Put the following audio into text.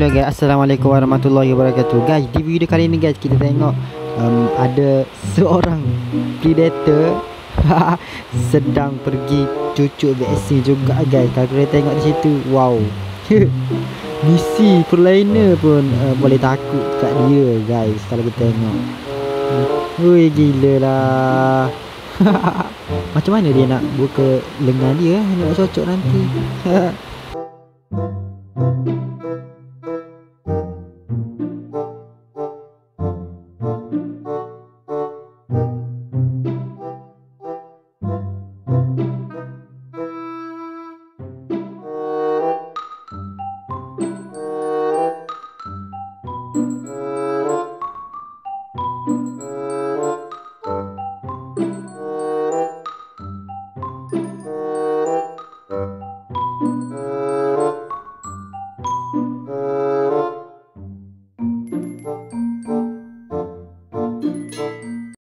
Hello guys, Assalamualaikum warahmatullahi wabarakatuh. Guys, di video kali ni guys, kita tengok ada seorang predator sedang pergi cucuk vaksin juga guys. Kalau kita tengok di situ, wow. Misi perlainer pun boleh takut kat dia guys. Kalau kita tengok, woi gila lah. Macam mana dia nak buka lengan dia, nak cocok nanti.